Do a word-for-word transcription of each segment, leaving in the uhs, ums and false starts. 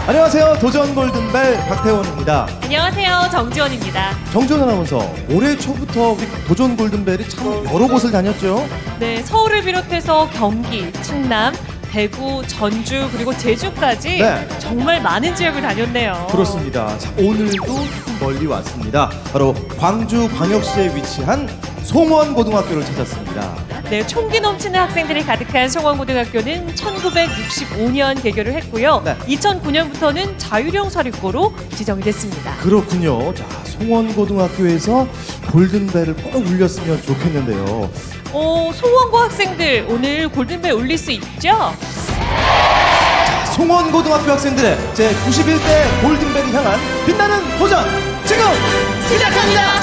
안녕하세요. 도전 골든벨 박태원입니다. 안녕하세요. 정지원입니다. 정지원 아나운서, 올해 초부터 우리 도전 골든벨이 참 여러 곳을 다녔죠? 네, 서울을 비롯해서 경기, 충남, 대구, 전주, 그리고 제주까지 네. 정말 많은 지역을 다녔네요. 그렇습니다. 자, 오늘도 멀리 왔습니다. 바로 광주광역시에 위치한 송원고등학교를 찾았습니다. 네, 총기 넘치는 학생들이 가득한 송원고등학교는 천구백육십오 년 개교를 했고요. 네. 이천구 년부터는 자율형 사립고로 지정이 됐습니다. 그렇군요. 자, 송원고등학교에서 골든벨을 꼭 울렸으면 좋겠는데요. 어, 송원고 학생들 오늘 골든벨 울릴 수 있죠? 송원고등학교 학생들의 제구십일 대 골든벨을 향한 빛나는 도전 지금 시작합니다.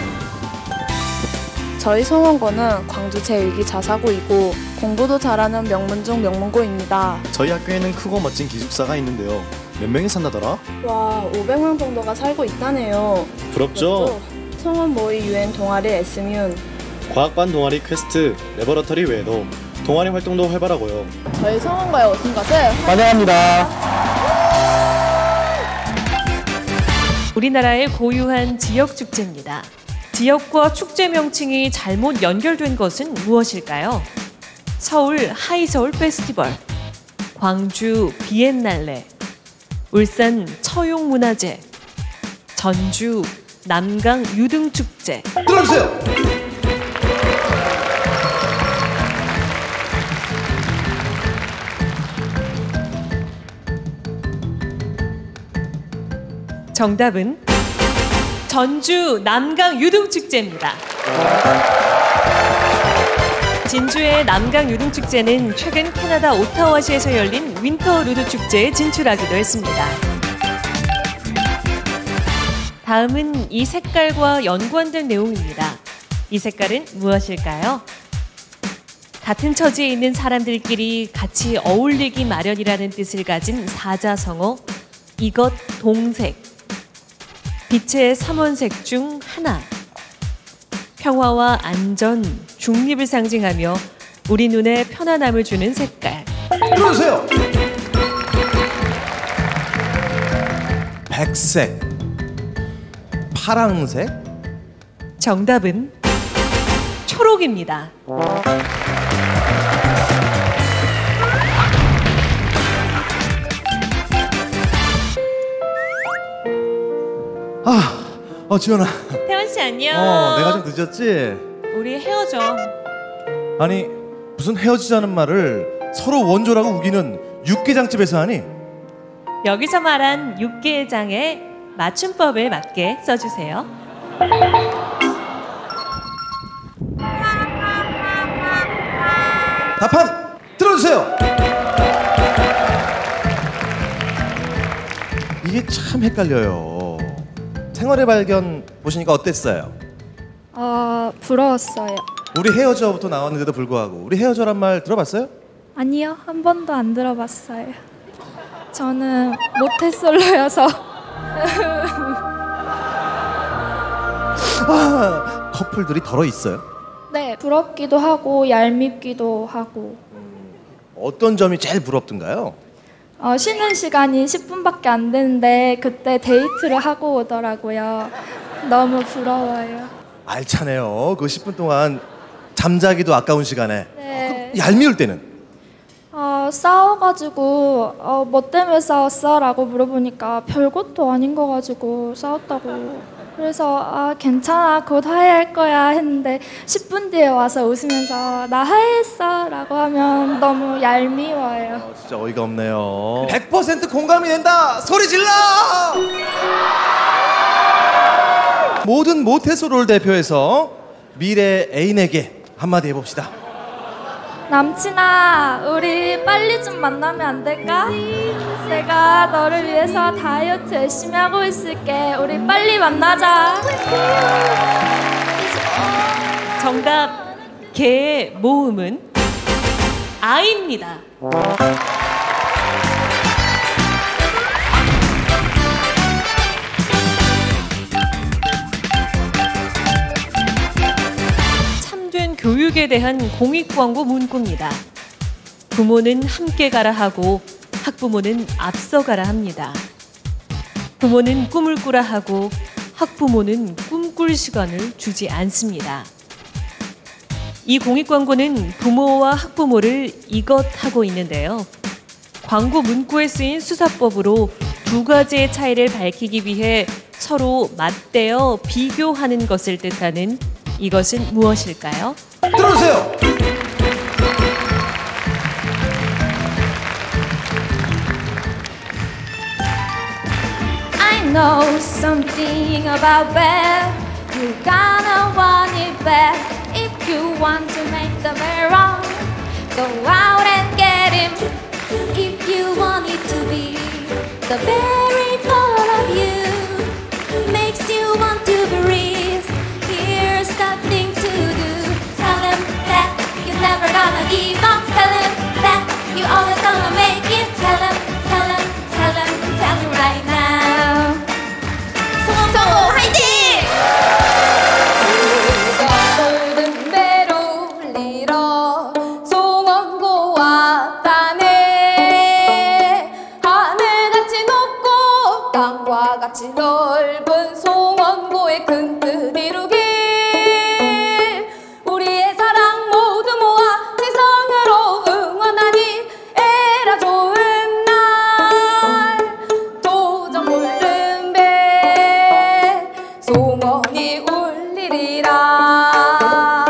저희 송원고는 광주 제일 기 자사고이고 공부도 잘하는 명문 중 명문고입니다. 저희 학교에는 크고 멋진 기숙사가 있는데요. 몇 명이 산다더라? 와, 오백 명 정도가 살고 있다네요. 부럽죠? 송원 모의 유엔 동아리 에스뮨, 과학반 동아리 퀘스트, 레버러터리 외에도 동아리 활동도 활발하고요. 저희 송원고에 오신 것을 환영합니다. 우리나라의 고유한 지역 축제입니다. 지역과 축제 명칭이 잘못 연결된 것은 무엇일까요? 서울 하이서울 페스티벌, 광주 비엔날레, 울산 처용문화제, 전주 남강 유등축제. 들어주세요. 정답은 전주 남강 유등축제입니다. 진주의 남강 유등축제는 최근 캐나다 오타와시에서 열린 윈터 루드 축제에 진출하기도 했습니다. 다음은 이 색깔과 연관된 내용입니다. 이 색깔은 무엇일까요? 같은 처지에 있는 사람들끼리 같이 어울리기 마련이라는 뜻을 가진 사자성어 이것 동색. 빛의 삼원색 중 하나. 평화와 안전, 중립을 상징하며 우리 눈에 편안함을 주는 색깔. 들어주세요. 백색, 파랑색. 정답은 초록입니다. 아, 어 지원아. 태원 씨 안녕. 어, 내가 좀 늦었지? 우리 헤어져. 아니, 무슨 헤어지자는 말을 서로 원조라고 우기는 육개장집에서 하니? 여기서 말한 육개장의 맞춤법에 맞게 써주세요. 답판 들어주세요. 이게 참 헷갈려요. 생활의 발견 보시니까 어땠어요? 어, 부러웠어요. 우리 헤어져부터 나왔는데도 불구하고 우리 헤어져란 말 들어봤어요? 아니요, 한 번도 안 들어봤어요. 저는 모태솔로여서. 아, 커플들이 덜어 있어요? 네, 부럽기도 하고 얄밉기도 하고. 어떤 점이 제일 부럽던가요? 어, 쉬는 시간이 십 분밖에 안 되는데 그때 데이트를 하고 오더라고요. 너무 부러워요. 알차네요. 그 십 분 동안 잠자기도 아까운 시간에. 네. 어, 얄미울 때는? 어, 싸워가지고 어, 뭐 때문에 싸웠어? 라고 물어보니까 별것도 아닌 거 가지고 싸웠다고. 그래서 아 괜찮아 곧 화해할 거야 했는데 십 분 뒤에 와서 웃으면서 나 화해했어 라고 하면 너무 얄미워요. 어, 진짜 어이가 없네요. 백 퍼센트 공감이 된다! 소리 질러! 모든 모태솔로를 대표해서 미래 애인에게 한마디 해봅시다. 남친아, 우리 빨리 좀 만나면 안 될까? 내가 너를 위해서 다이어트 열심히 하고 있을게. 우리 빨리 만나자. 정답, 개의 모음은 아입니다. 참된 교육에 대한 공익광고 문구입니다. 부모는 함께 가라 하고 학부모는 앞서가라 합니다. 부모는 꿈을 꾸라 하고 학부모는 꿈꿀 시간을 주지 않습니다. 이 공익 광고는 부모와 학부모를 이것하고 있는데요. 광고 문구에 쓰인 수사법으로 두 가지의 차이를 밝히기 위해 서로 맞대어 비교하는 것을 뜻하는 이것은 무엇일까요? 들어주세요. I know something about bad. You gonna want it bad. If you want to make the very wrong, go out and get him. If you want it to be the very part of you, makes you want to breathe. Here's the thing to do. Tell him that you're never gonna give up. Tell him that you always gonna make it. Tell him, tell him, tell him, tell him right now. 성공성공 화이팅! 골든 배로 울리러 송원고 왔다네. 하늘같이 높고 땅과 같이 넓은 송원고의 큰 뜻 이루길. 우리의 사랑 모두 모아 지성으로 응원하니 에라 좋은 날. 도전 골든벨 송원이 울리리라.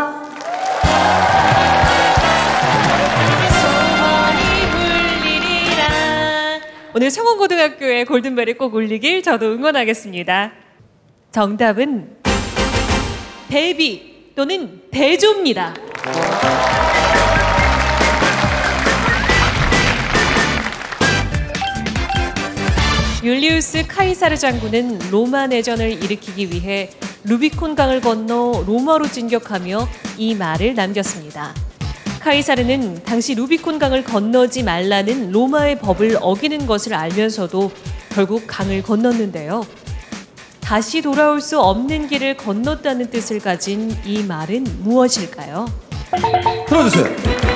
소원이 울리리라. 오늘 성원고등학교의 골든벨이 꼭 울리길 저도 응원하겠습니다. 정답은 대비 또는 대조입니다. 율리우스 카이사르 장군은 로마 내전을 일으키기 위해 루비콘 강을 건너 로마로 진격하며 이 말을 남겼습니다. 카이사르는 당시 루비콘 강을 건너지 말라는 로마의 법을 어기는 것을 알면서도 결국 강을 건넜는데요. 다시 돌아올 수 없는 길을 건넜다는 뜻을 가진 이 말은 무엇일까요? 들어주세요.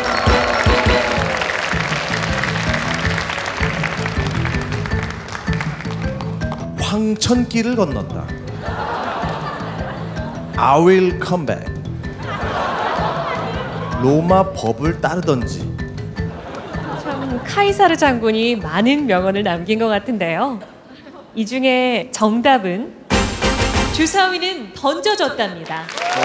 황천길을 건넜다. I will come back. 로마 법을 따르던지. 참 카이사르 장군이 많은 명언을 남긴 것 같은데요. 이 중에 정답은 주사위는 던져졌답니다.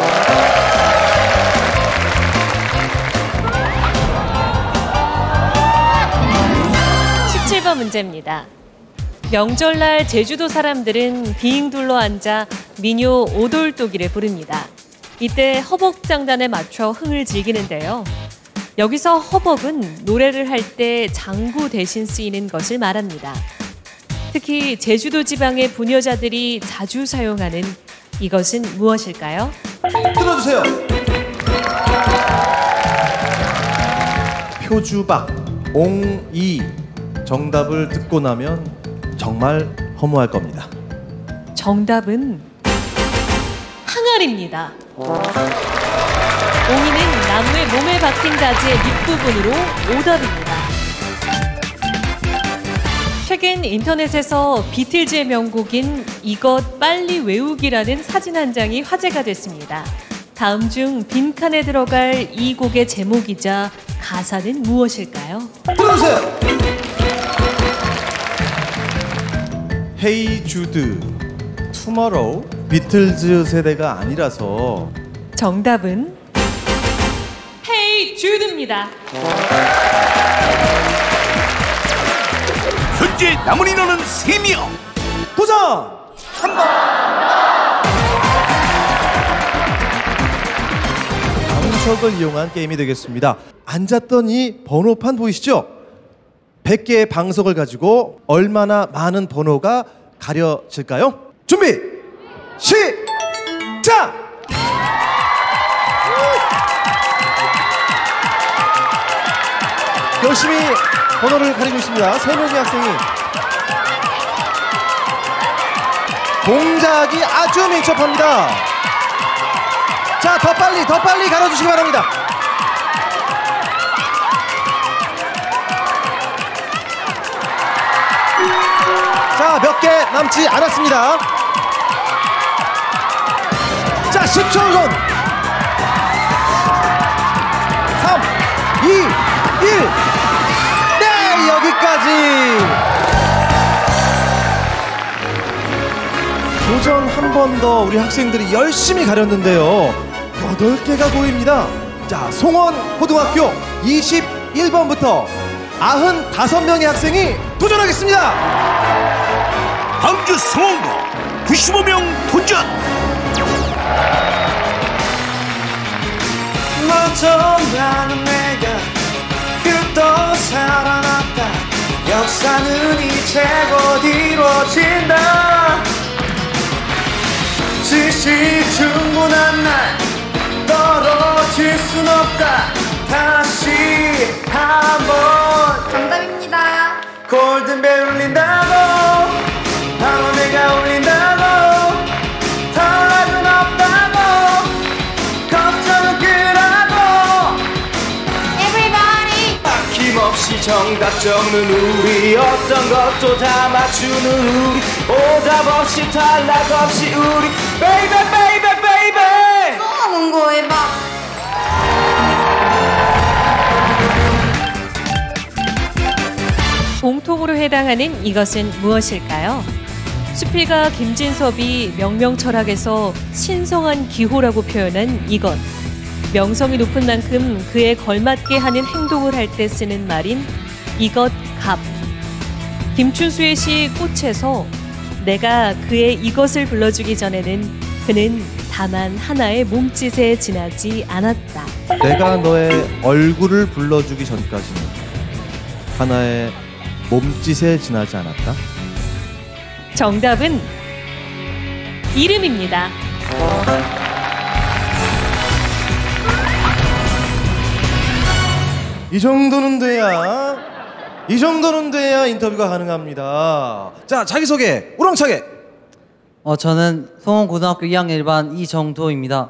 십칠 번 문제입니다. 명절날 제주도 사람들은 빙 둘러 앉아 민요 오돌독이를 부릅니다. 이때 허벅장단에 맞춰 흥을 즐기는데요. 여기서 허벅은 노래를 할 때 장구 대신 쓰이는 것을 말합니다. 특히 제주도 지방의 부녀자들이 자주 사용하는 이것은 무엇일까요? 들어주세요. 표주박, 옹이. 정답을 듣고 나면 정말 허무할 겁니다. 정답은 항아리입니다. 옹이는 나무의 몸에 박힌 가지의 밑부분으로 오답입니다. 최근 인터넷에서 비틀즈의 명곡인 이것 빨리 외우기라는 사진 한 장이 화제가 됐습니다. 다음 중 빈칸에 들어갈 이 곡의 제목이자 가사는 무엇일까요? 들어주세요. 헤이 주드, 투머로우. 비틀즈 세대가 아니라서 정답은 헤이 주드입니다. 현재 남은 인원은 세 명. 도전! 한 번! 방석을 이용한 게임이 되겠습니다. 앉았던 이 번호판 보이시죠? 백 개의 방석을 가지고 얼마나 많은 번호가 가려질까요? 준비! 시작! 열심히 번호를 가리고 있습니다. 세 명의 학생이. 동작이 아주 민첩합니다. 자, 더 빨리, 더 빨리 가려주시기 바랍니다. 자, 몇 개 남지 않았습니다. 자, 십 초 전. 삼, 이, 일. 네, 여기까지. 도전 한 번 더 우리 학생들이 열심히 가렸는데요. 여덟 개가 보입니다. 자, 송원 고등학교 이십일 번부터 구십오 명의 학생이 도전하겠습니다. 광주 송원고 구십오 명 도전. 먼저 나는 내가 또 살아났다. 역사는 이제 곧 이루어진다. 지식 충분한 날 떨어질 순 없다. 다시 한번 정답입니다. 골든벨 울린다고 바로 내가 울린다고 답은 없다고 걱정은 끄라고 Everybody. 아낌없이 정답 적는 우리 어떤 것도 다 맞추는 우리 오답 없이 탈락 없이 우리 베이베 베이베 베이베 송원고의 막. 공통으로 해당하는 이것은 무엇일까요? 수필가 김진섭이 명명철학에서 신성한 기호라고 표현한 이것. 명성이 높은 만큼 그에 걸맞게 하는 행동을 할 때 쓰는 말인 이것 갑. 김춘수의 시 꽃에서 내가 그의 이것을 불러주기 전에는 그는 다만 하나의 몸짓에 지나지 않았다. 내가 너의 얼굴을 불러주기 전까지는 하나의 몸짓에 지나지 않았다. 정답은 이름입니다. 이 정도는 돼야 이 정도는 돼야 인터뷰가 가능합니다. 자, 자기소개 우렁차게. 어, 저는 송원고등학교 이 학년 일 반 이정도입니다.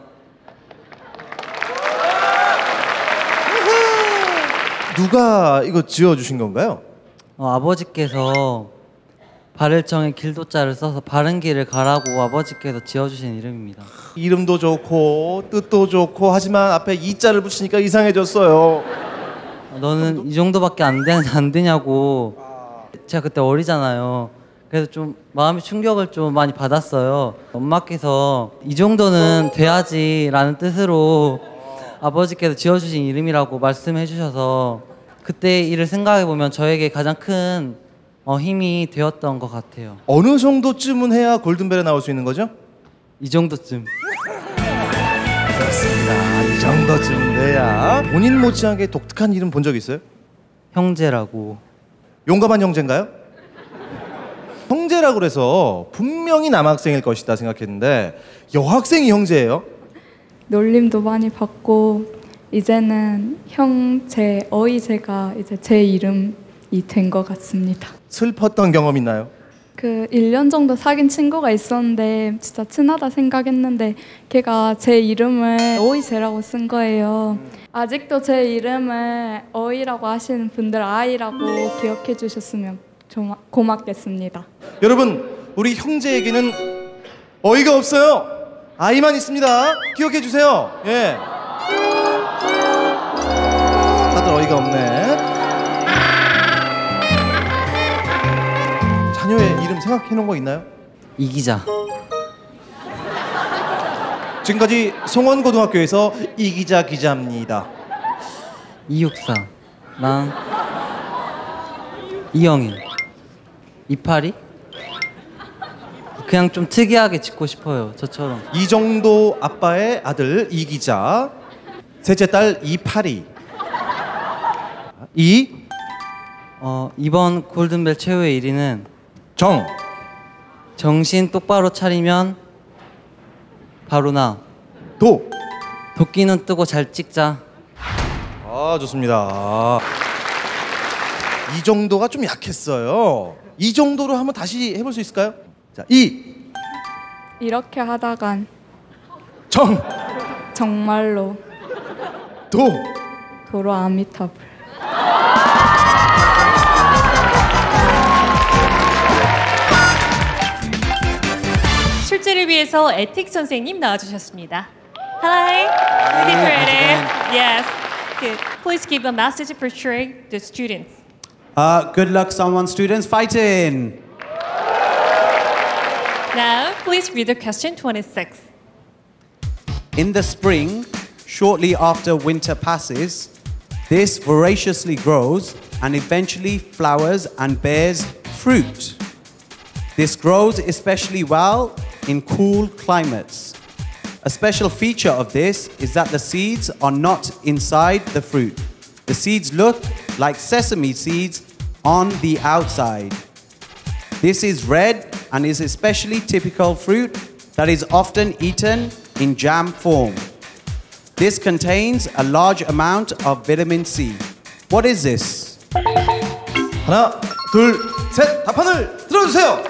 누가 이거 지어주신 건가요? 어, 아버지께서 발을정에 길도자를 써서 바른 길을 가라고 아버지께서 지어주신 이름입니다. 이름도 좋고 뜻도 좋고 하지만 앞에 이자를 붙이니까 이상해졌어요. 어, 너는 이 정도밖에 안, 되, 안 되냐고. 제가 그때 어리잖아요. 그래서 좀 마음의 충격을 좀 많이 받았어요. 엄마께서 이 정도는 돼야지 라는 뜻으로 아버지께서 지어주신 이름이라고 말씀해 주셔서 그때 일을 생각해보면 저에게 가장 큰 어, 힘이 되었던 것 같아요. 어느 정도쯤은 해야 골든벨에 나올 수 있는 거죠? 이 정도쯤. 그렇습니다. 이 정도쯤은 돼야. 본인 못지않게 독특한 이름 본 적 있어요? 형제라고. 용감한 형제인가요? 형제라고 그래서 분명히 남학생일 것이다 생각했는데 여학생이 형제예요? 놀림도 많이 받고 이제는 형제, 어이제가 이제 제 이름이 된 것 같습니다. 슬펐던 경험 있나요? 그 일 년 정도 사귄 친구가 있었는데 진짜 친하다 생각했는데 걔가 제 이름을 어이제라고 쓴 거예요. 아직도 제 이름을 어이라고 하시는 분들 아이라고 기억해 주셨으면 좀 고맙겠습니다. 여러분, 우리 형제에게는 어이가 없어요. 아이만 있습니다. 기억해 주세요. 예. 다들 어이가 없네. 자녀의 이름 생각해 놓은 거 있나요? 이기자. 지금까지 송원고등학교에서 이기자 기자입니다. 이육사. 난 이영일. 이파리? 그냥 좀 특이하게 짓고 싶어요. 저처럼. 이정도 아빠의 아들 이기자, 셋째 딸 이파리. 이 어, 이번 골든벨 최후의 일 위는 정. 정신 똑바로 차리면 바로 나. 도. 도끼는 뜨고 잘 찍자. 아, 좋습니다. 이 정도가 좀 약했어요. 이 정도로 한번 다시 해볼 수 있을까요? 자, 이. 이렇게 하다간 정. 정말로 도. 도로 아미타불. 학생들을 위해서 에틱 선생님 나와주셨습니다. Hi, Teacher Eric. Yes. Good. Please give a message for cheering the students. Uh, good luck, someone, students. Fighting. Now, please read the question twenty-six. In the spring, shortly after winter passes, this voraciously grows and eventually flowers and bears fruit. This grows especially well in cool climates. A special feature of this is that the seeds are not inside the fruit. The seeds look like sesame seeds on the outside. This is red and is especially typical fruit that is often eaten in jam form. This contains a large amount of vitamin C. What is this? 하나, 둘, 셋. 답판을 들어주세요.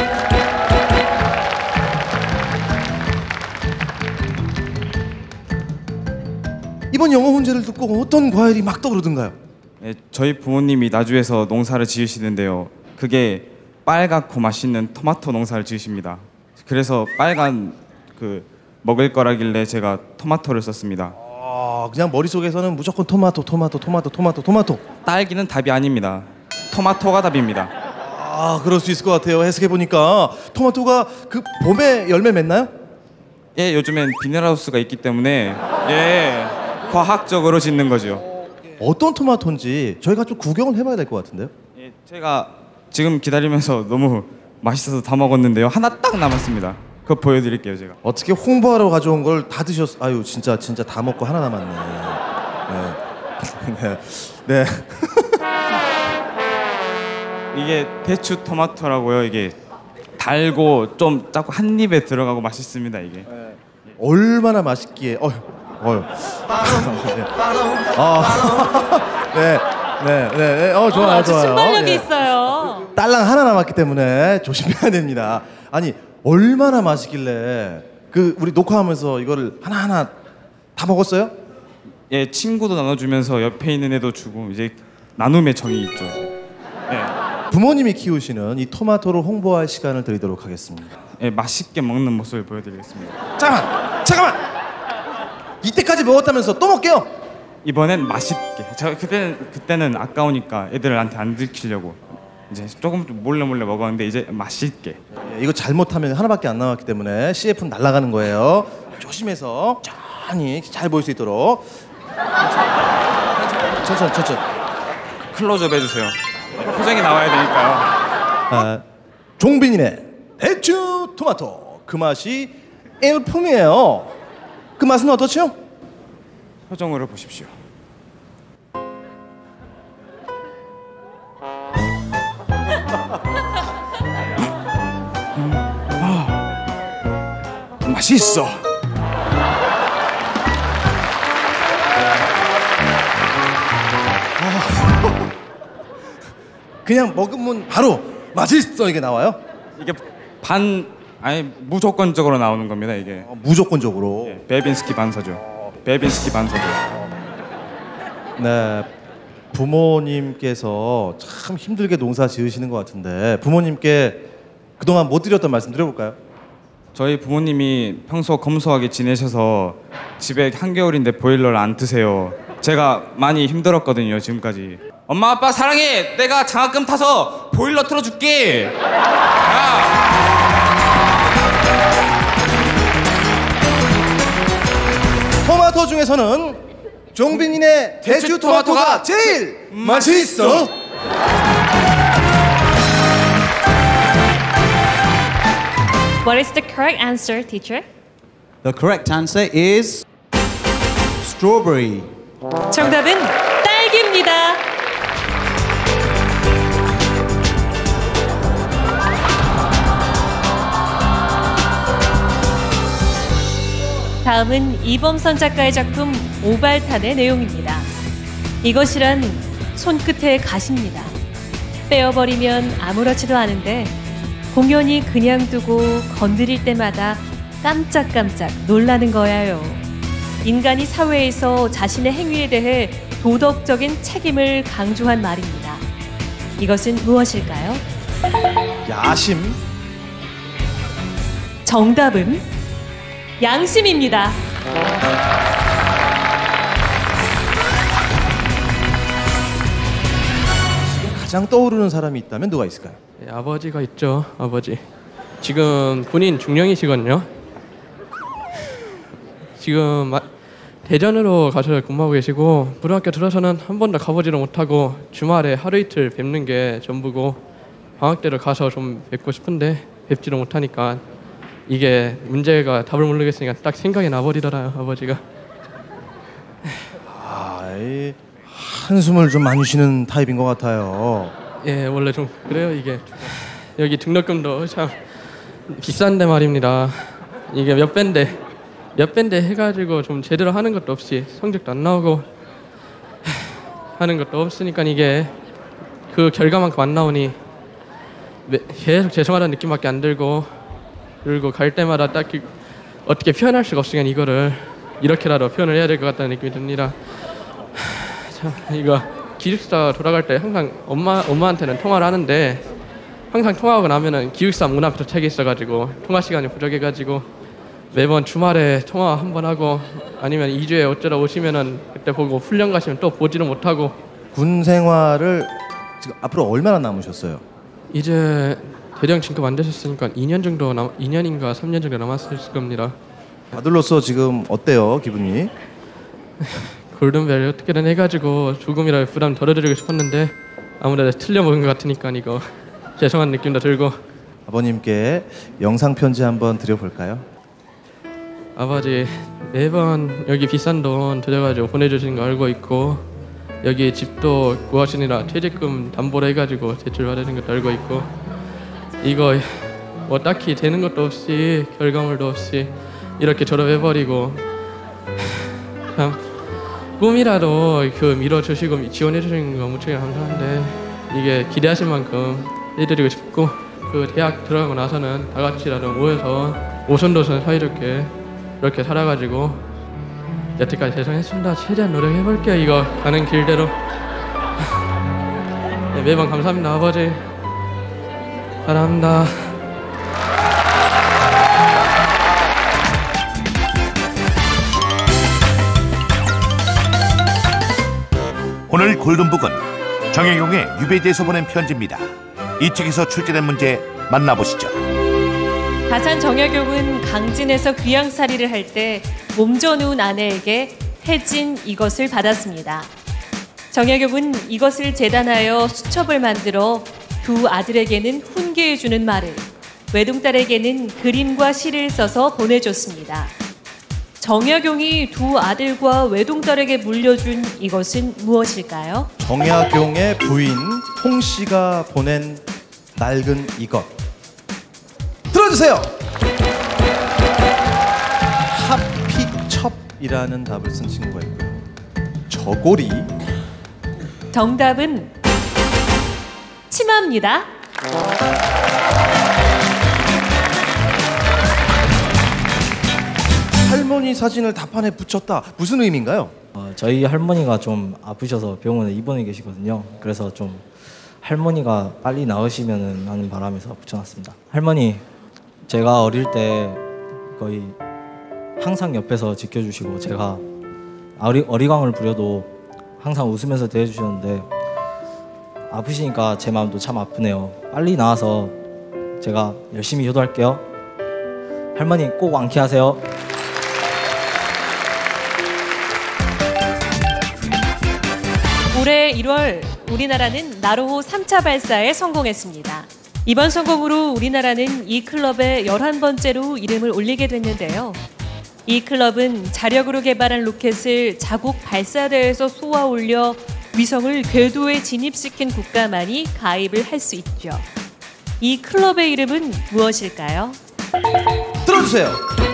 이번 영어 문제를 듣고 어떤 과일이 막 떠오르던가요? 네, 저희 부모님이 나주에서 농사를 지으시는데요. 그게 빨갛고 맛있는 토마토 농사를 지으십니다. 그래서 빨간 그 먹을 거라길래 제가 토마토를 썼습니다. 아, 그냥 머릿속에서는 무조건 토마토, 토마토, 토마토, 토마토, 토마토. 딸기는 답이 아닙니다. 토마토가 답입니다. 아, 그럴 수 있을 것 같아요. 해석해 보니까 토마토가 그 봄에 열매 맺나요? 예, 요즘엔 비닐하우스가 있기 때문에 예, 과학적으로 짓는 거죠. 어떤 토마토인지 저희가 좀 구경을 해봐야 될 것 같은데요. 예, 제가 지금 기다리면서 너무 맛있어서 다 먹었는데요. 하나 딱 남았습니다. 그거 보여드릴게요, 제가. 어떻게 홍보하러 가져온 걸 다 드셨? 아유, 진짜 진짜 다 먹고 하나 남았네. 네, 네. 네. 이게 대추 토마토라고요. 이게 달고 좀 자꾸 한 입에 들어가고 맛있습니다. 이게. 네. 얼마나 맛있기에. 어휴, 어휴. 네, 네, 네, 네. 어, 좋아요, 아주 좋아요. 순발력이 예. 있어요. 딸랑 하나 남았기 때문에 조심해야 됩니다. 아니, 얼마나 맛있길래 그 우리 녹화하면서 이거를 하나 하나 다 먹었어요? 예, 친구도 나눠주면서 옆에 있는 애도 주고 이제 나눔의 정이 있죠. 예. 부모님이 키우시는 이 토마토를 홍보할 시간을 드리도록 하겠습니다. 예, 맛있게 먹는 모습을 보여드리겠습니다. 잠깐만, 잠깐만. 이때까지 먹었다면서 또 먹게요? 이번엔 맛있게. 제가 그때는 그때는 아까우니까 애들한테 안 들키려고 이제 조금 좀 몰래 몰래 먹었는데 이제 맛있게. 예, 이거 잘못하면 하나밖에 안 남았기 때문에 씨에프는 날아가는 거예요. 조심해서 천천히 잘 보일 수 있도록. 천천히, 천천히. 클로즈업 해주세요. 표정이 나와야 되니까요. 아, 종빈이네 대추 토마토. 그 맛이 일품이에요. 그 맛은 어떻죠? 표정으로 보십시오. 아, 맛있어. 그냥 먹으면 바로 맛있어 이게 나와요? 이게 반 아니 무조건적으로 나오는 겁니다. 이게 어, 무조건적으로. 예, 베빈스키 반서죠. 베빈스키 반서죠. 네, 부모님께서 참 힘들게 농사 지으시는 것 같은데 부모님께 그동안 못 드렸던 말씀 드려볼까요? 저희 부모님이 평소 검소하게 지내셔서 집에 한겨울인데 보일러를 안 트세요. 제가 많이 힘들었거든요, 지금까지. 엄마 아빠 사랑해. 내가 장학금 타서 보일러 틀어줄게. 야. 토마토 중에서는 종빈이네 대추, 대추 토마토가, 토마토가 제일 맛있어. What is the correct answer, teacher? The correct answer is strawberry. 정답은 딸기입니다. 다음은 이범선 작가의 작품 오발탄의 내용입니다. 이것이란 손끝의 가시입니다. 빼어버리면 아무렇지도 않은데 공연히 그냥 두고 건드릴 때마다 깜짝깜짝 놀라는 거야요. 인간이 사회에서 자신의 행위에 대해 도덕적인 책임을 강조한 말입니다. 이것은 무엇일까요? 야심. 정답은 양심입니다. 가장 떠오르는 사람이 있다면 누가 있을까요? 네, 아버지가 있죠. 아버지. 지금 군인 중령이시거든요. 지금 마, 대전으로 가서 근무하고 계시고 고등학교 들어서는 한 번도 가보지를 못하고 주말에 하루 이틀 뵙는 게 전부고 방학 때로 가서 좀 뵙고 싶은데 뵙지를 못하니까 이게 문제가 답을 모르겠으니까 딱 생각이 나버리더라요. 아버지가. 아, 이 한숨을 좀 많이 쉬는 타입인 것 같아요. 예, 원래 좀 그래요. 이게 여기 등록금도 참 비싼데 말입니다. 이게 몇 배인데 몇 배인데 해가지고 좀 제대로 하는 것도 없이 성적도 안 나오고 하는 것도 없으니까 이게 그 결과만큼 안 나오니 계속 죄송하다는 느낌밖에 안 들고 그리고 갈 때마다 딱히 어떻게 표현할 수가 없으니까 이거를 이렇게라도 표현을 해야 될 것 같다는 느낌이 듭니다. 참 이거 기숙사 돌아갈 때 항상 엄마 엄마한테는 통화를 하는데 항상 통화하고 나면은 기숙사 문 앞에 도착해 있어가지고 통화 시간이 부족해가지고 매번 주말에 통화 한 번 하고 아니면 이 주에 어쩌다 오시면은 그때 보고 훈련 가시면 또 보지를 못하고. 군 생활을 지금 앞으로 얼마나 남으셨어요? 이제 대령 진급 안 되셨으니까 이 년 정도 남 이 년인가 삼 년 정도 남았을 겁니다. 아들로서 지금 어때요, 기분이? 골든벨 어떻게든 해가지고 조금이라도 부담 덜어드리고 싶었는데 아무래도 틀려먹은 것 같으니까 이거 죄송한 느낌도 들고. 아버님께 영상 편지 한번 드려볼까요? 아버지, 매번 여기 비싼 돈 들여가지고 보내주시는 거 알고 있고 여기 집도 구하시느라 퇴직금 담보로 해가지고 제출받으신 것도 알고 있고 이거 뭐 딱히 되는 것도 없이 결과물도 없이 이렇게 졸업해버리고 참 꿈이라도 그 밀어주시고 지원해주시는 거 무척 감사한데 이게 기대하신 만큼 해드리고 싶고 그 대학 들어가고 나서는 다 같이라도 모여서 오손도손 사이좋게 이렇게 살아가지고 여태까지 죄송했습니다. 최대한 노력해볼게요. 이거 가는 길대로. 네, 매번 감사합니다. 아버지 사랑합니다. 오늘 골든북은 정혜경의 유배지에서 보낸 편지입니다. 이 책에서 출제된 문제 만나보시죠. 가산 정약용은 강진에서 귀양살이를 할 때 몸져 누운 아내에게 해진 이것을 받았습니다. 정약용은 이것을 재단하여 수첩을 만들어 두 아들에게는 훈계해주는 말을, 외동딸에게는 그림과 시를 써서 보내줬습니다. 정약용이 두 아들과 외동딸에게 물려준 이것은 무엇일까요? 정약용의 부인 홍 씨가 보낸 낡은 이것. 들어주세요. 하피첩이라는 답을 쓴 친구가 있고요. 저고리. 정답은 치마입니다. 할머니 사진을 답판에 붙였다. 무슨 의미인가요? 어, 저희 할머니가 좀 아프셔서 병원에 입원해 계시거든요. 그래서 좀 할머니가 빨리 나으시면 하는 바람에서 붙여놨습니다. 할머니, 제가 어릴 때 거의 항상 옆에서 지켜주시고 제가 어리, 어리광을 부려도 항상 웃으면서 대해주셨는데 아프시니까 제 마음도 참 아프네요. 빨리 나와서 제가 열심히 효도할게요. 할머니 꼭 완쾌하세요. 올해 일월 우리나라는 나로호 삼 차 발사에 성공했습니다. 이번 성공으로 우리나라는 이 클럽에 열한 번째로 이름을 올리게 됐는데요. 이 클럽은 자력으로 개발한 로켓을 자국 발사대에서 쏘아 올려 위성을 궤도에 진입시킨 국가만이 가입을 할 수 있죠. 이 클럽의 이름은 무엇일까요? 들어주세요.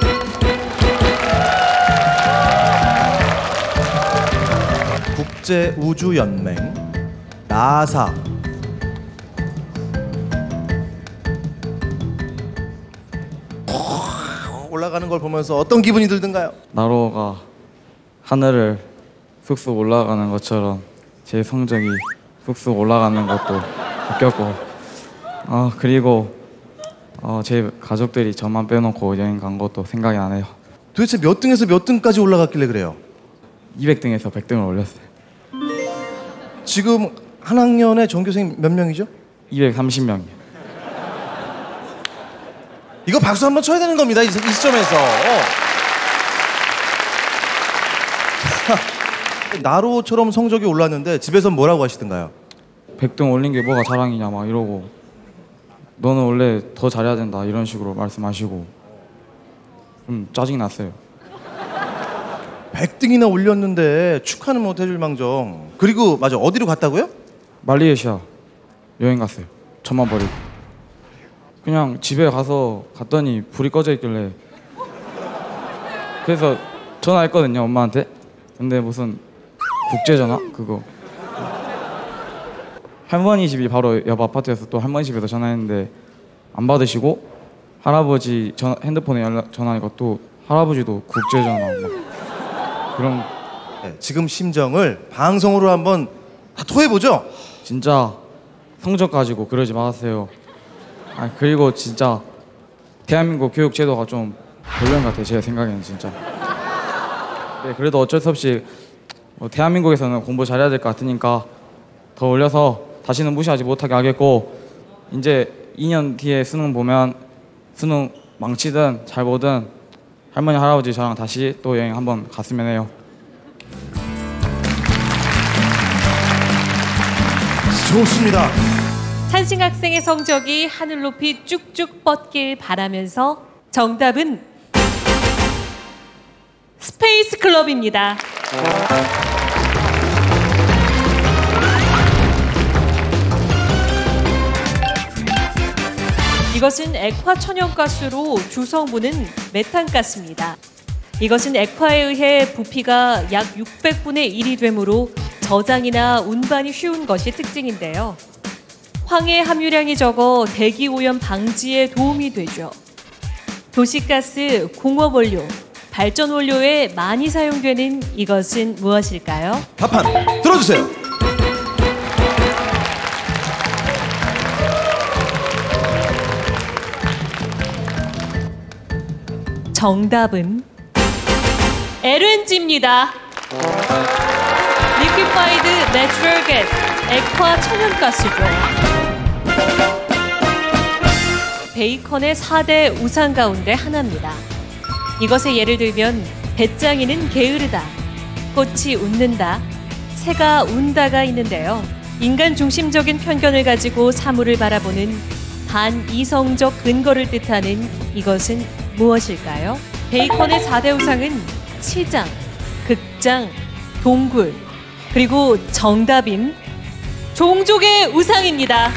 국제우주연맹, 나사. 올라가는 걸 보면서 어떤 기분이 들던가요? 나로가 하늘을 쑥쑥 올라가는 것처럼 제 성적이 쑥쑥 올라가는 것도 느꼈고 아 그리고 어, 제 가족들이 저만 빼놓고 여행 간 것도 생각이 나네요. 도대체 몇 등에서 몇 등까지 올라갔길래 그래요? 이백 등에서 백 등을 올렸어요. 지금 한 학년에 전교생 몇 명이죠? 이백삼십 명이요. 이거 박수 한번 쳐야 되는 겁니다. 이, 이 시점에서. 나로처럼 성적이 올랐는데 집에서 뭐라고 하시던가요? 백 등 올린 게 뭐가 자랑이냐 막 이러고 너는 원래 더 잘해야 된다 이런 식으로 말씀하시고 좀 짜증이 났어요. 백 등이나 올렸는데 축하는 못 해줄 망정. 그리고 맞아, 어디로 갔다고요? 말레이시아 여행 갔어요. 저만 버리고. 그냥 집에 가서 갔더니 불이 꺼져 있길래 그래서 전화했거든요, 엄마한테. 근데 무슨 국제전화? 그거 할머니 집이 바로 옆 아파트여서 또 할머니 집에서 전화했는데 안 받으시고 할아버지 전, 핸드폰에 연락 전화하니까 또 할아버지도 국제전화 막 그런. 네, 지금 심정을 방송으로 한번 다 토해보죠. 진짜 성적 가지고 그러지 마세요. 아, 그리고 진짜 대한민국 교육 제도가 좀 별로인 것 같아요, 제 생각에는 진짜. 네, 그래도 어쩔 수 없이 뭐 대한민국에서는 공부 잘해야 될 것 같으니까 더 올려서 다시는 무시하지 못하게 하겠고, 이제 이 년 뒤에 수능 보면 수능 망치든 잘 보든 할머니 할아버지 저랑 다시 또 여행 한번 갔으면 해요. 좋습니다. 찬승 학생의 성적이 하늘 높이 쭉쭉 뻗길 바라면서 정답은 스페이스 클럽입니다. 이것은 액화 천연가스로 주성분은 메탄가스입니다. 이것은 액화에 의해 부피가 약 육백분의 일이 되므로 저장이나 운반이 쉬운 것이 특징인데요. 황해 함유량이 적어 대기 오염 방지에 도움이 되죠. 도시가스, 공업원료, 발전원료에 많이 사용되는 이것은 무엇일까요? 답판 들어주세요. 정답은 엘엔지입니다. Liquefied Natural Gas, 액화 천연가스죠. 베이컨의 사 대 우상 가운데 하나입니다. 이것의 예를 들면 배짱이는 게으르다, 꽃이 웃는다, 새가 운다가 있는데요. 인간 중심적인 편견을 가지고 사물을 바라보는 반이성적 근거를 뜻하는 이것은 무엇일까요? 베이컨의 사 대 우상은 시장, 극장, 동굴, 그리고 정답인 종족의 우상입니다.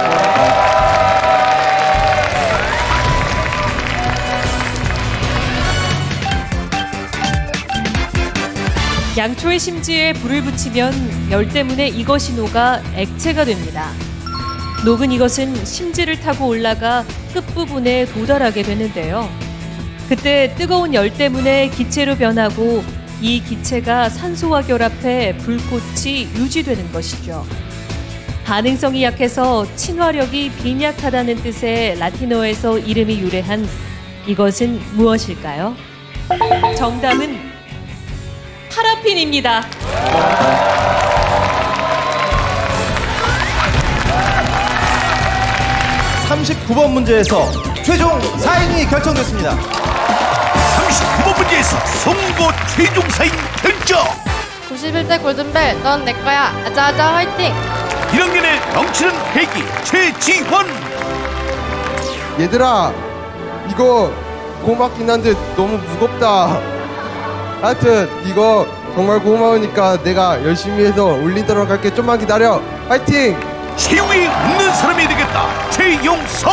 양초의 심지에 불을 붙이면 열 때문에 이것이 녹아 액체가 됩니다. 녹은 이것은 심지를 타고 올라가 끝부분에 도달하게 되는데요. 그때 뜨거운 열 때문에 기체로 변하고 이 기체가 산소와 결합해 불꽃이 유지되는 것이죠. 반응성이 약해서 친화력이 빈약하다는 뜻의 라틴어에서 이름이 유래한 이것은 무엇일까요? 정답은 파라핀입니다. 삼십구 번 문제에서 최종 사 인이 결정됐습니다. 삼십구 번 문제에서 선거 최종 사 인 결정. 구십일 대 골든벨, 넌 내 거야. 아자아자 화이팅. 일 학년의 넘치는 패기 최지환. 얘들아, 이거 고맙긴 한데 너무 무겁다. 하여튼 이거 정말 고마우니까 내가 열심히 해서 올리도록 할게. 좀만 기다려. 화이팅! 체육이 없는 사람이 되겠다. 최용서.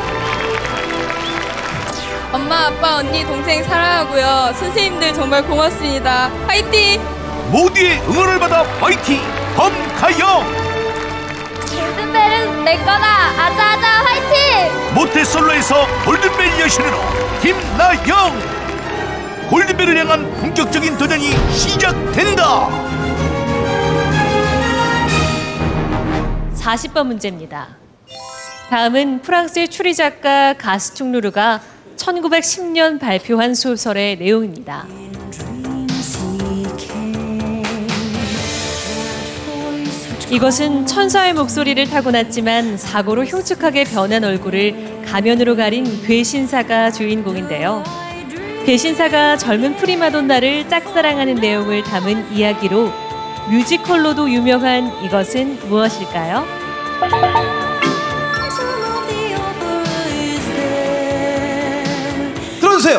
엄마, 아빠, 언니, 동생 사랑하고요. 선생님들 정말 고맙습니다. 화이팅! 모두의 응원을 받아 화이팅! 범가영. 골든벨은 내 거다. 아자아자 화이팅! 모태솔로에서 골든벨 여신으로 김나영. 골든벨을 향한 본격적인 도전이 시작된다. 사십 번 문제입니다. 다음은 프랑스의 추리 작가 가스퉁 루르가 천구백십 년 발표한 소설의 내용입니다. 이것은 천사의 목소리를 타고났지만 사고로 흉측하게 변한 얼굴을 가면으로 가린 괴신사가 주인공인데요. 괴신사가 젊은 프리마돈나를 짝사랑하는 내용을 담은 이야기로 뮤지컬로도 유명한 이것은 무엇일까요? 들어주세요.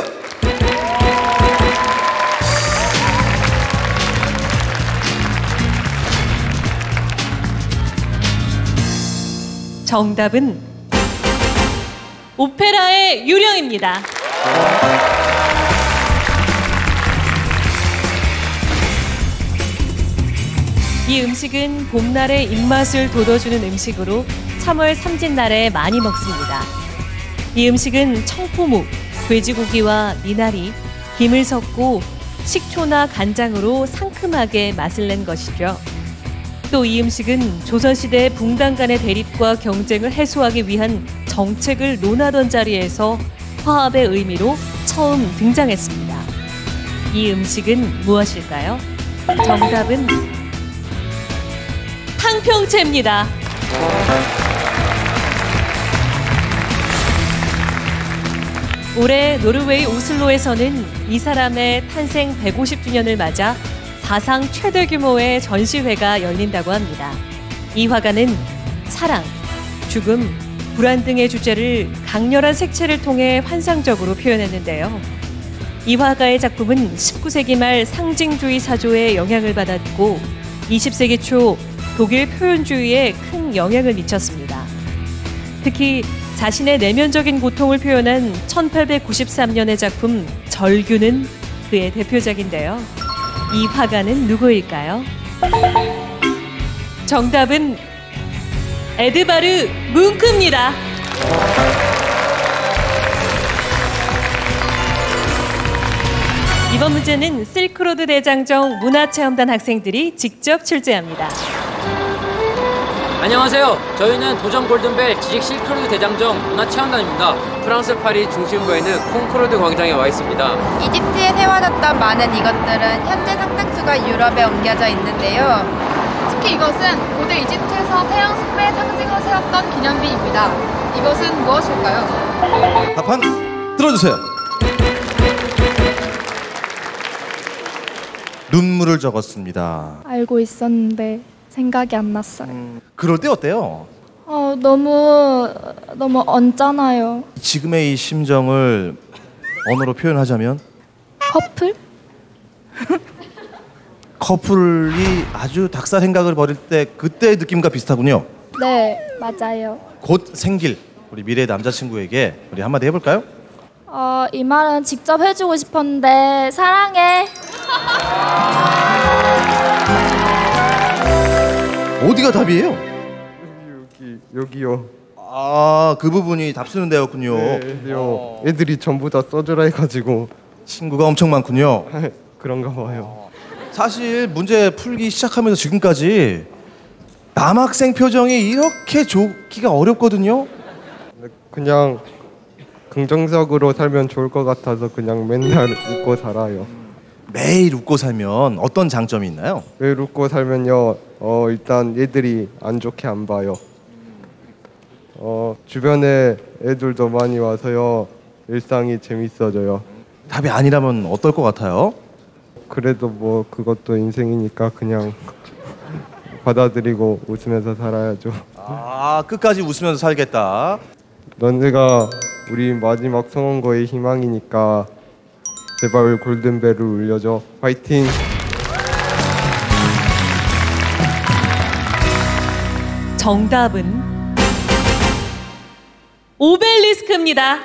정답은 오페라의 유령입니다. 이 음식은 봄날의 입맛을 돋워주는 음식으로 삼월 삼진날에 많이 먹습니다. 이 음식은 청포묵, 돼지고기와 미나리, 김을 섞고 식초나 간장으로 상큼하게 맛을 낸 것이죠. 또 이 음식은 조선시대 붕당 간의 대립과 경쟁을 해소하기 위한 정책을 논하던 자리에서 화합의 의미로 처음 등장했습니다. 이 음식은 무엇일까요? 정답은 탕평채입니다. 올해 노르웨이 오슬로에서는 이 사람의 탄생 백오십 주년을 맞아 사상 최대 규모의 전시회가 열린다고 합니다. 이 화가는 사랑, 죽음, 불안 등의 주제를 강렬한 색채를 통해 환상적으로 표현했는데요. 이 화가의 작품은 십구 세기 말 상징주의 사조의 영향을 받았고 이십 세기 초 독일 표현주의에 큰 영향을 미쳤습니다. 특히 자신의 내면적인 고통을 표현한 천팔백구십삼 년의 작품 절규는 그의 대표작인데요. 이 화가는 누구일까요? 정답은 에드바르 뭉크입니다. 이번 문제는 실크로드 대장정 문화체험단 학생들이 직접 출제합니다. 안녕하세요. 저희는 도전 골든벨 지식 실크로드 대장정 문화체험단입니다. 프랑스 파리 중심부에 있는 콩코르드 광장에 와 있습니다. 이집트에 세워졌던 많은 이것들은 현재 상당수가 유럽에 옮겨져 있는데요. 특히 이것은 고대 이집트에서 태양 숭배 상징을 세웠던 기념비입니다. 이것은 무엇일까요? 답판 들어주세요. 눈물을 적었습니다. 알고 있었는데 생각이 안 났어요. 음, 그럴 때 어때요? 어, 너무 너무 언짢아요. 지금의 이 심정을 언어로 표현하자면 커플? 커플이 아주 닭살 행각을 벌일 때 그때의 느낌과 비슷하군요. 네, 맞아요. 곧 생길 우리 미래 남자친구에게 우리 한마디 해볼까요? 어, 이 말은 직접 해주고 싶었는데 사랑해. 어디가 답이에요? 여기 여기요. 아, 그 부분이 답 쓰는 데였군요. 네, 애들이 전부 다 써주라 해가지고 친구가 엄청 많군요. 그런가 봐요. 사실 문제 풀기 시작하면서 지금까지 남학생 표정이 이렇게 좋기가 어렵거든요. 그냥 긍정적으로 살면 좋을 것 같아서 그냥 맨날 웃고 살아요. 매일 웃고 살면 어떤 장점이 있나요? 매일 웃고 살면요, 어 일단 애들이 안 좋게 안 봐요. 어 주변에 애들도 많이 와서요, 일상이 재밌어져요. 답이 아니라면 어떨 것 같아요? 그래도 뭐 그것도 인생이니까 그냥 받아들이고 웃으면서 살아야죠. 아, 끝까지 웃으면서 살겠다. 너네가 우리 마지막 성원거의 희망이니까 제발 골든벨을 울려줘. 파이팅! 정답은 오벨리스크입니다.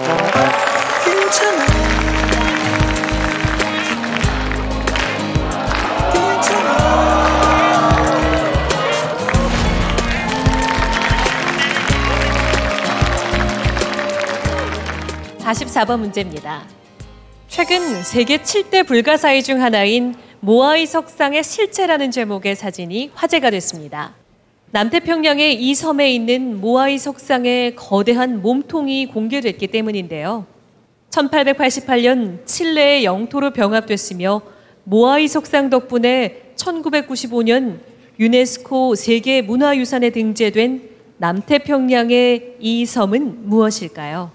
사십사 번 문제입니다. 최근 세계 칠 대 불가사의 중 하나인 모아이 석상의 실체라는 제목의 사진이 화제가 됐습니다. 남태평양의 이 섬에 있는 모아이 석상의 거대한 몸통이 공개됐기 때문인데요. 천팔백팔십팔 년 칠레의 영토로 병합됐으며 모아이 석상 덕분에 천구백구십오 년 유네스코 세계문화유산에 등재된 남태평양의 이 섬은 무엇일까요?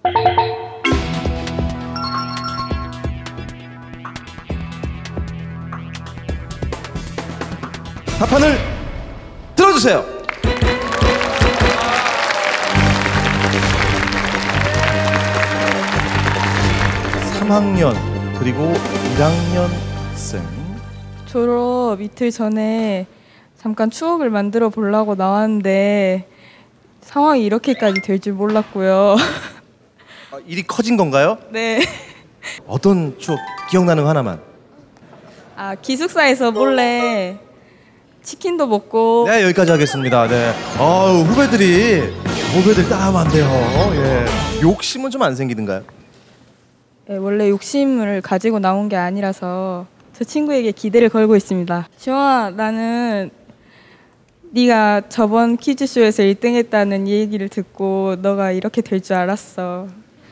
답판을 들어주세요. 삼 학년 그리고 일 학년 학생. 졸업 이틀 전에 잠깐 추억을 만들어 보려고 나왔는데 상황이 이렇게까지 될 줄 몰랐고요. 아, 일이 커진 건가요? 네. 어떤 추억 기억나는 거 하나만. 아, 기숙사에서 몰래 치킨도 먹고. 네, 여기까지 하겠습니다. 네. 아우, 후배들이 후배들 따라하면 안 돼요. 예. 욕심은 좀 안 생기던가요? 네, 원래 욕심을 가지고 나온 게 아니라서 저 친구에게 기대를 걸고 있습니다. 시원아, 나는 네가 저번 퀴즈쇼에서 일 등 했다는 얘기를 듣고 너가 이렇게 될 줄 알았어.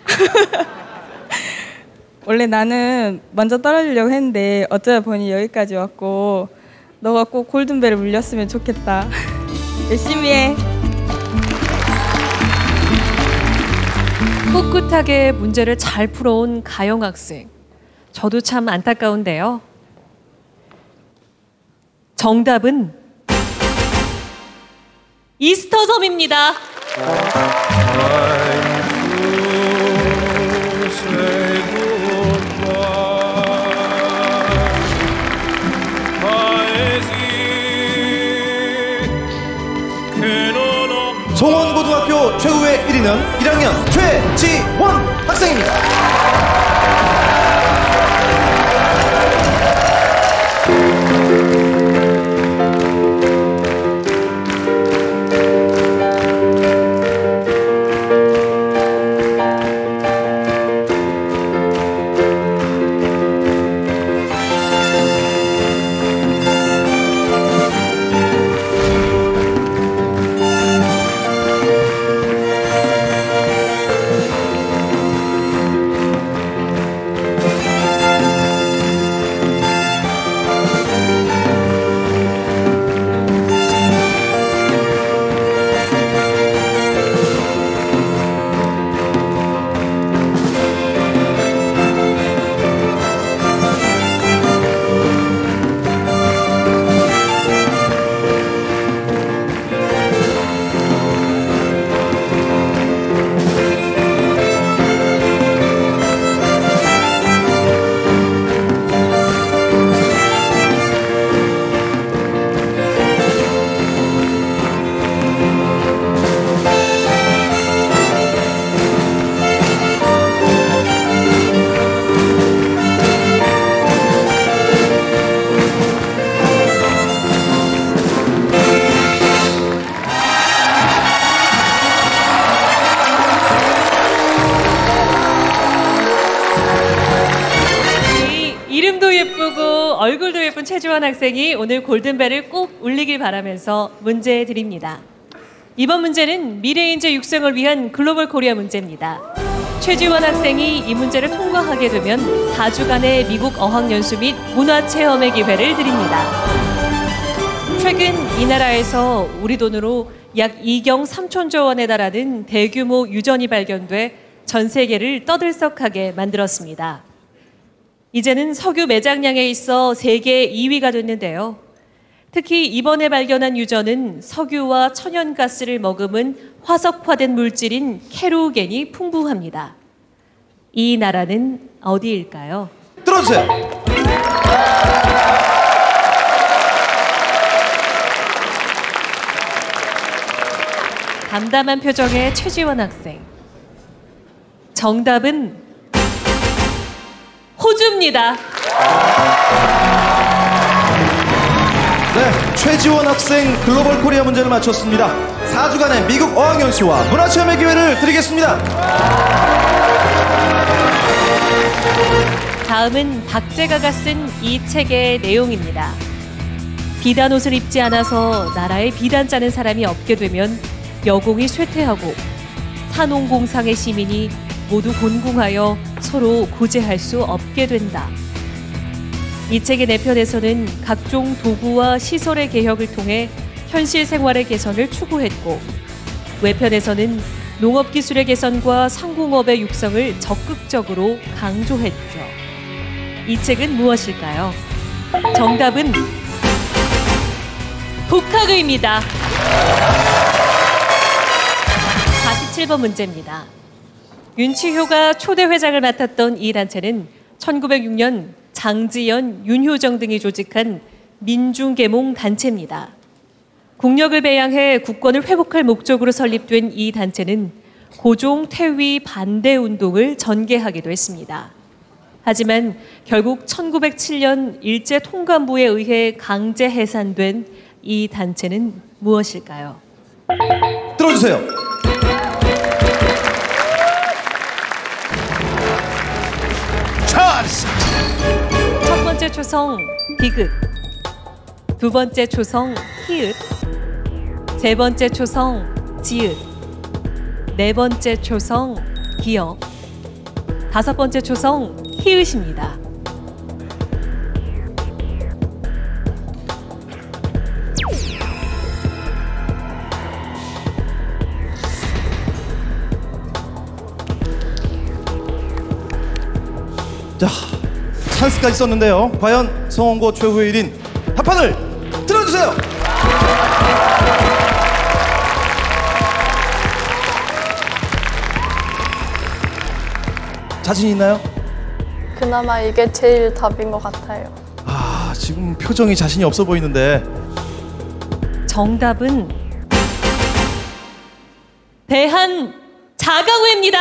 원래 나는 먼저 떨어지려고 했는데 어쩌다 보니 여기까지 왔고 너가 꼭 골든벨을 물렸으면 좋겠다. 열심히 해. 꿋꿋하게 문제를 잘 풀어온 가영 학생. 저도 참 안타까운데요. 정답은 이스터섬입니다. 송원고등학교 최후의 일 위는 일 학년 최지원 학생입니다. 얼굴도 예쁜 최지원 학생이 오늘 골든벨을 꼭 울리길 바라면서 문제 드립니다. 이번 문제는 미래인재 육성을 위한 글로벌 코리아 문제입니다. 최지원 학생이 이 문제를 통과하게 되면 사 주간의 미국 어학연수 및 문화체험의 기회를 드립니다. 최근 이 나라에서 우리 돈으로 약 이경 삼천조 원에 달하는 대규모 유전이 발견돼 전 세계를 떠들썩하게 만들었습니다. 이제는 석유 매장량에 있어 세계 이 위가 됐는데요. 특히 이번에 발견한 유전은 석유와 천연가스를 머금은 화석화된 물질인 케루겐이 풍부합니다. 이 나라는 어디일까요? 들어주세요. 담담한 표정의 최지원 학생. 정답은 호주입니다. 네, 최지원 학생 글로벌 코리아 문제를 맞췄습니다. 사 주간의 미국 어학연수와 문화체험의 기회를 드리겠습니다. 다음은 박제가가 쓴 이 책의 내용입니다. 비단 옷을 입지 않아서 나라에 비단 짜는 사람이 없게 되면 여공이 쇠퇴하고 산홍공상의 시민이 모두 곤궁하여 서로 구제할 수 없게 된다. 이 책의 내편에서는 각종 도구와 시설의 개혁을 통해 현실 생활의 개선을 추구했고, 외편에서는 농업기술의 개선과 상공업의 육성을 적극적으로 강조했죠. 이 책은 무엇일까요? 정답은 독학의입니다. 사십칠 번 문제입니다. 윤치효가 초대 회장을 맡았던 이 단체는 천구백육 년 장지연, 윤효정 등이 조직한 민중계몽 단체입니다. 국력을 배양해 국권을 회복할 목적으로 설립된 이 단체는 고종 퇴위 반대 운동을 전개하기도 했습니다. 하지만 결국 천구백칠 년 일제 통감부에 의해 강제 해산된 이 단체는 무엇일까요? 들어주세요. 찬스! 첫 번째 초성 디귿, 두 번째 초성 히읗, 세 번째 초성 지읒, 네 번째 초성 기역, 다섯 번째 초성 히읗입니다. 자, 찬스까지 썼는데요. 과연 성원고 최후의 일 인 합판을 들어주세요. 자신 있나요? 그나마 이게 제일 답인 것 같아요. 아, 지금 표정이 자신이 없어 보이는데. 정답은 대한 자강회입니다.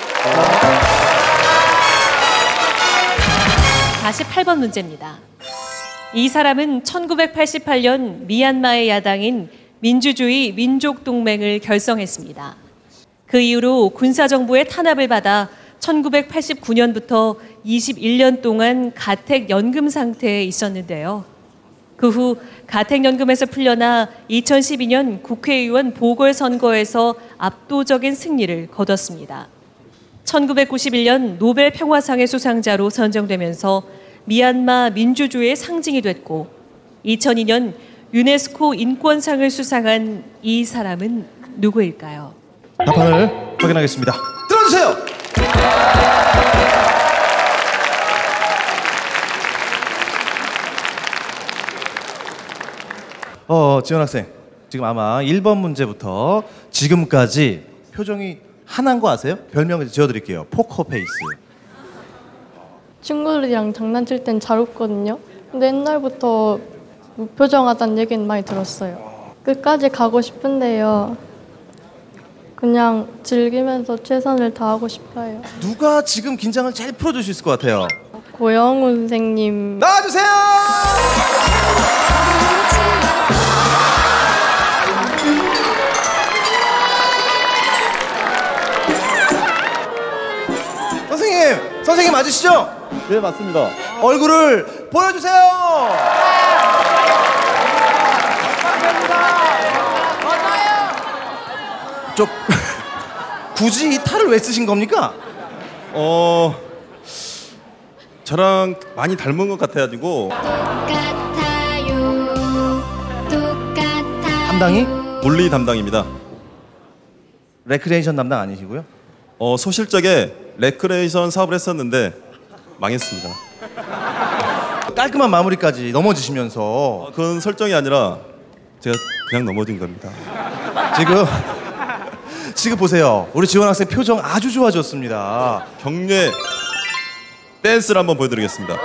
사십팔 번 문제입니다. 이 사람은 천구백팔십팔 년 미얀마의 야당인 민주주의 민족동맹을 결성했습니다. 그 이후로 군사정부의 탄압을 받아 천구백팔십구 년부터 이십일 년 동안 가택연금 상태에 있었는데요. 그 후 가택연금에서 풀려나 이천십이 년 국회의원 보궐선거에서 압도적인 승리를 거뒀습니다. 천구백구십일 년 노벨 평화상의 수상자로 선정되면서 미얀마 민주주의의 상징이 됐고, 이천이 년 유네스코 인권상을 수상한 이 사람은 누구일까요? 답판을 확인하겠습니다. 들어주세요. 어, 지원 학생, 지금 아마 일 번 문제부터 지금까지 표정이 하나인 거 아세요? 별명을 지어드릴게요. 포커페이스. 친구들이랑 장난칠 땐 잘 웃거든요. 근데 옛날부터 무표정하다는 얘기는 많이 들었어요. 끝까지 가고 싶은데요. 그냥 즐기면서 최선을 다하고 싶어요. 누가 지금 긴장을 제일 풀어줄 수 있을 것 같아요? 고영훈 선생님. 나와주세요! 선생님! 선생님 맞으시죠? 네, 맞습니다. 얼굴을 보여주세요! 저 굳이 이 탈을 왜 쓰신 겁니까? 어... 저랑 많이 닮은 것 같아가지고. 담당이? 물리 담당입니다. 레크레이션 담당 아니시고요? 어, 소실적에 레크레이션 사업을 했었는데 망했습니다. 깔끔한 마무리까지 넘어지시면서. 어, 그건 설정이 아니라 제가 그냥 넘어진 겁니다. 지금 지금 보세요. 우리 지원 학생 표정 아주 좋아졌습니다. 격려의 댄스를 한번 보여드리겠습니다.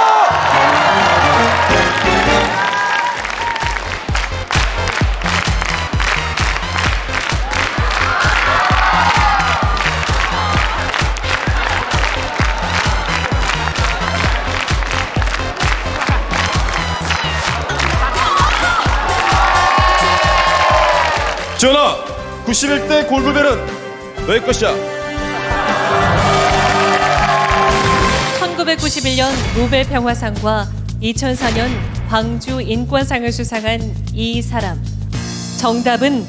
지원아, 구십일 대 골프벨은 너의 것이야. 천구백구십일 년 노벨 평화상과 이천사 년 광주 인권상을 수상한 이 사람. 정답은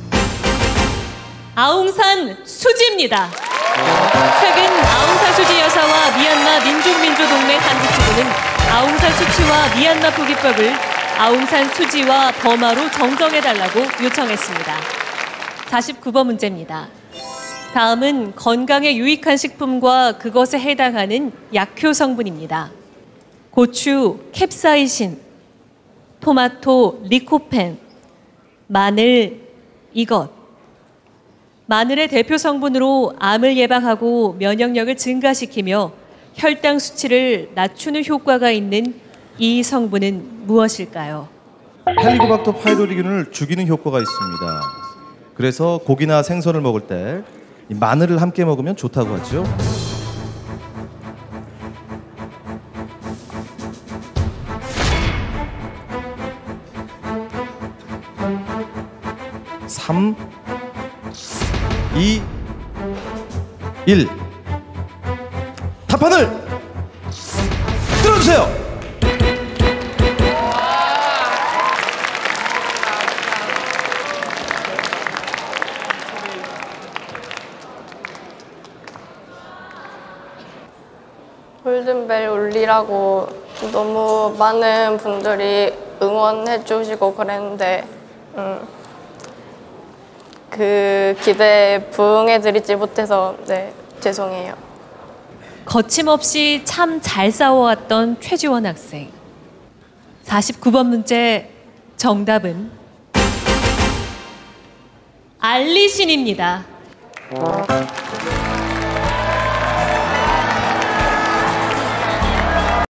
아웅산 수지입니다. 최근 아웅산 수지 여사와 미얀마 민족민주동맹 한국지부는 아웅산 수치와 미얀마 표기법을 아웅산 수지와 버마로 정정해달라고 요청했습니다. 사십구 번 문제입니다. 다음은 건강에 유익한 식품과 그것에 해당하는 약효 성분입니다. 고추, 캡사이신, 토마토, 리코펜, 마늘, 이것. 마늘의 대표 성분으로 암을 예방하고 면역력을 증가시키며 혈당 수치를 낮추는 효과가 있는 이 성분은 무엇일까요? 헬리코박터 파이로리균을 죽이는 효과가 있습니다. 그래서 고기나 생선을 먹을 때 이 마늘을 함께 먹으면 좋다고 하죠. 삼, 이, 일. 답판을 들어주세요. 골든벨 울리라고 너무 많은 분들이 응원해 주시고 그랬는데 음, 그 기대에 부응해 드리지 못해서 네, 죄송해요. 거침없이 참 잘 싸워왔던 최지원 학생. 사십구 번 문제 정답은 알리신입니다.